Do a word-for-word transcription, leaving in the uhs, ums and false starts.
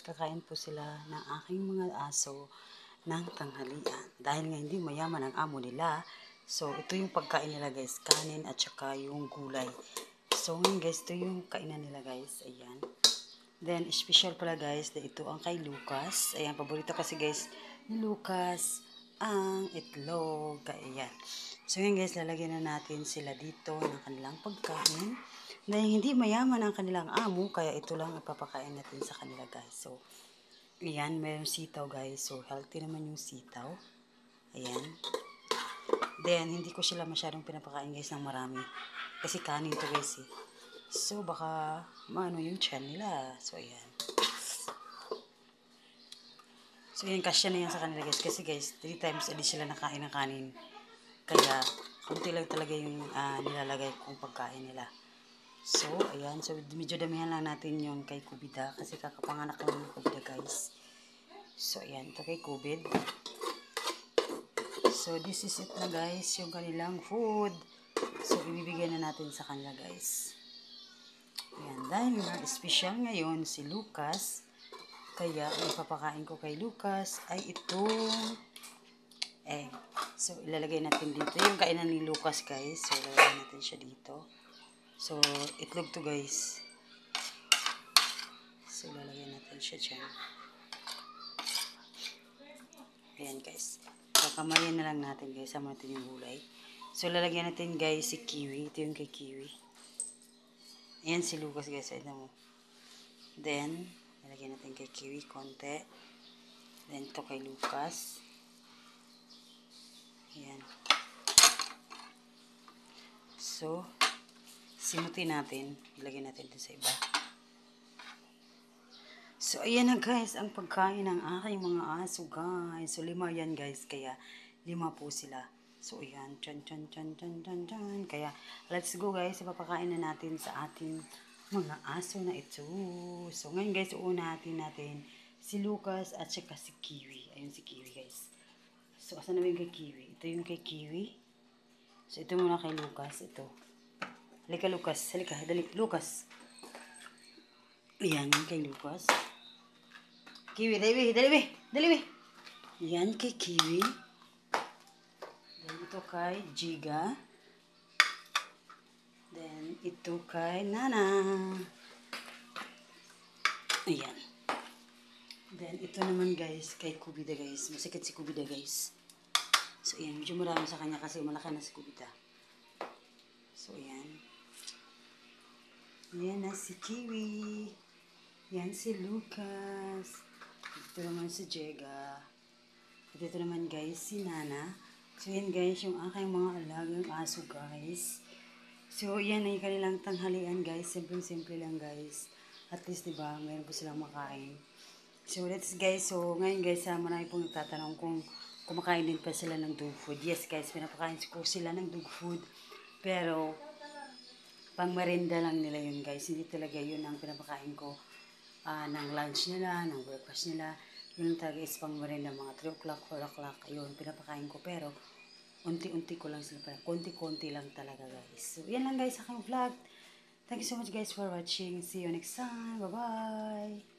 kakain po sila ng aking mga aso ng tanghalian. Dahil nga hindi mayaman ang amo nila, so ito yung pagkain nila guys, kanin at saka yung gulay. So ngayon guys, ito yung kainan nila guys, ayan. Then special pala guys, na ito ang kay Lucas. Ayan, paborito kasi guys ni Lucas ang itlog, ayan. So ngayon guys, lalagyan na natin sila dito ng kanilang pagkain. Dahil hindi mayaman ang kanilang amo, kaya ito lang ipapakain natin sa kanila guys. So, ayan, mayroong sitaw guys. So, healthy naman yung sitaw. Ayan. Then, hindi ko sila masyadong pinapakain guys ng marami. Kasi kanin to guys eh. So, baka maano yung tiyan nila. So, ayan. So, ayan, kasya na yan sa kanila guys. Kasi guys, three times a day sila nakain ng kanin. Kaya, kunti lang talaga yung uh, nilalagay kong pagkain nila. So, ayan. So, medyo damihan lang natin yung kay Kubida. Kasi kakapanganak lang yung Kubida, guys. So, ayan. Ito kay Kubid. So, this is it na, guys. Yung kanilang food. So, ibibigay na natin sa kanila, guys. Ayan. Dahil nga, special ngayon si Lucas. Kaya, ang ipapakain ko kay Lucas ay itong egg. So, ilalagay natin dito. Yung kainan ni Lucas, guys. So, ilalagay natin siya dito. So, itlog to guys. So, lalagyan natin siya dyan. Ayan guys. Kakamayin na lang natin guys. Sama natin yung gulay. So, lalagyan natin guys si Kiwi. Ito yung kay Kiwi. Ayan si Lucas guys. Ayan mo. Then, lalagyan natin kay Kiwi konti. Then, ito kay Lucas. Ayan. So, simutin natin. Ilagay natin din sa iba. So, ayan na guys, ang pagkain ng aking mga aso guys. So, lima yan guys. Kaya, lima po sila. So, ayan. Chan, chan, chan, chan, chan, chan. Kaya, let's go guys. Ipapakain na natin sa ating mga aso na ito. So, ngayon guys, uunahin natin si Lucas at saka si Kiwi. Ayun si Kiwi guys. So, asan na yung kay Kiwi? Ito yung kay Kiwi. So, ito muna kay Lucas. Ito. Halika, Lucas. Halika, dali. Lucas. Ayan, kay Lucas. Kiwi, dali, dali, dali. Ayan, kay Kiwi. Then, ito kay Jiga. Then, ito kay Nana. Ayan. Then, ito naman guys, kay Kubida guys. Masikit si Kubida guys. So, ayan. Medyo marami sa kanya kasi malaki na si Kubida. So, ayan. Ayan na si Kiwi. Ayan si Lucas. Ito naman si Jega. At ito naman guys si Nana. So, ayan guys yung aking mga alagang aso guys. So, ayan ay kanilang tanghalian guys. Simple-simple lang guys. At least diba, mayroon po silang makain. So, that's guys. So, ngayon guys, uh, marami pong nagtatanong kung kumakain din pa sila ng dog food. Yes guys, pinapakain ko sila ng dog food. Pero, pang merinda lang nila yun guys. Hindi talaga yun ang pinapakain ko uh, ng lunch nila, ng breakfast nila. Yun talaga is pang merinda mga three o'clock, four o'clock. Ayun, pinapakain ko. Pero, unti-unti ko lang sila. Konti-konti lang talaga guys. So, yan lang guys sa aking vlog. Thank you so much guys for watching. See you next time. Bye-bye!